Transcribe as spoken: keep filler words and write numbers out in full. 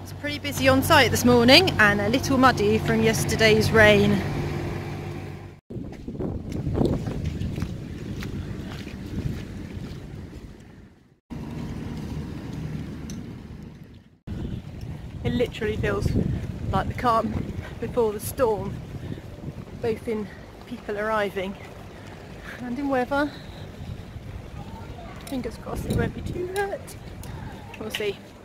It's pretty busy on site this morning and a little muddy from yesterday's rain. It literally feels like the calm before the storm, both in people arriving and in weather. Fingers crossed it won't be too hurt. We'll see.